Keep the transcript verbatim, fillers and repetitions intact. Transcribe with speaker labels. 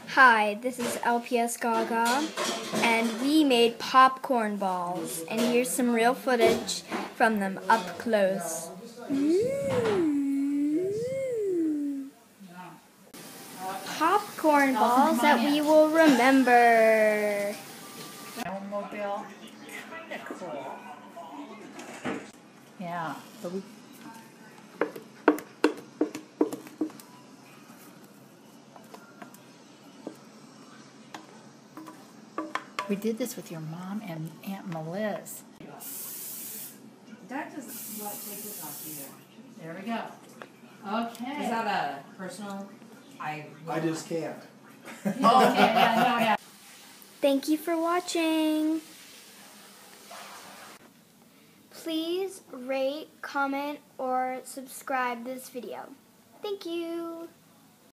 Speaker 1: Hi, this is L P S Gaga, and we made popcorn balls, and here's some real footage from them up close. Mm. Popcorn balls that we will remember.
Speaker 2: Mobile, kind of cool. Yeah, but we. We did this with your mom and Aunt Meliz.
Speaker 3: That doesn't let take this off either.
Speaker 2: There we go. Okay.
Speaker 3: Is that a personal? I
Speaker 4: I just can't.
Speaker 2: Oh, okay, yeah, no, yeah.
Speaker 1: Thank you for watching. Please rate, comment, or subscribe this video. Thank you.